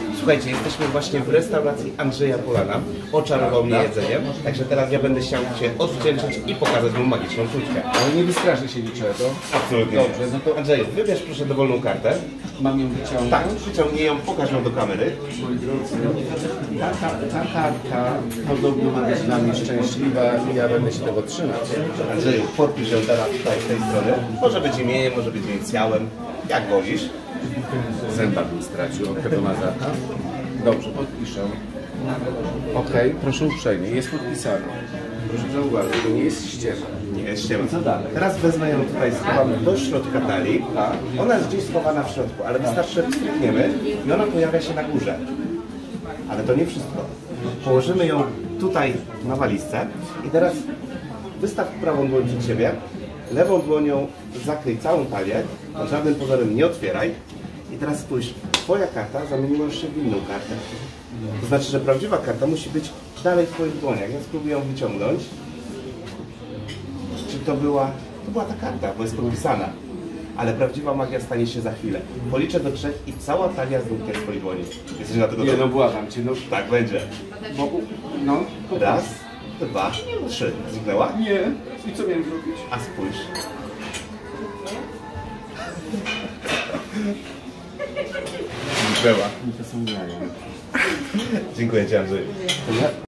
Słuchajcie, jesteśmy właśnie w restauracji Andrzeja Polana. Oczarował mnie jedzeniem, także teraz ja będę chciał Cię odwdzięczyć i pokazać mu magiczną sztuczkę. Ale nie wystraszy się niczego. Absolutnie. Dobrze, no to Andrzeju, wybierz proszę dowolną kartę. mam ją wyciągnąć. Tak, wyciągnij ją, pokaż ją do kamery. Moi drodzy, ta karta podobno ma być dla mnie szczęśliwa i ja będę się tego trzymać. Andrzeju, podpisz ją teraz tutaj z tej strony. Może być imieniem, może być inicjałem, jak wolisz. Zęba bym stracił od tego mazaka. Dobrze, podpiszę. Okej, proszę uprzejmie, jest podpisane. Proszę zauważyć, to nie jest ściema. Nie jest ściema. Co dalej? Teraz wezmę ją tutaj, schowam do środka talii. Tak. Ona jest gdzieś schowana w środku, ale wystarczy, że klikniemy i ona pojawia się na górze. Ale to nie wszystko. Położymy ją tutaj na walizce i teraz wystaw prawą dłoń przed siebie, lewą dłonią zakryj całą talię, pod żadnym pozorem nie otwieraj. I teraz spójrz, twoja karta zamieniła już się w inną kartę. To znaczy, że prawdziwa karta musi być dalej w twoich dłoniach. Ja spróbuję ją wyciągnąć. Czy to była ta karta, bo jest podpisana. Ale prawdziwa magia stanie się za chwilę. Policzę do 3 i cała talia zniknie z twojej dłoni. Jesteś na tego Nie, no błagam cię, no. Tak będzie. No. Raz, 2, 3. Zniknęła? Nie. I co miałem zrobić? A spójrz. Zniknęła. To są jaja. Dziękuję Ci, Andrzej.